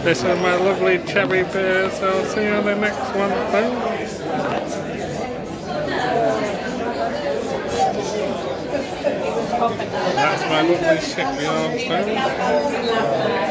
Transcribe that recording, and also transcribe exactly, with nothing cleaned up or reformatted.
This is my lovely cherry bears. I'll see you on the next one. Thanks. That's my lovely shipyard.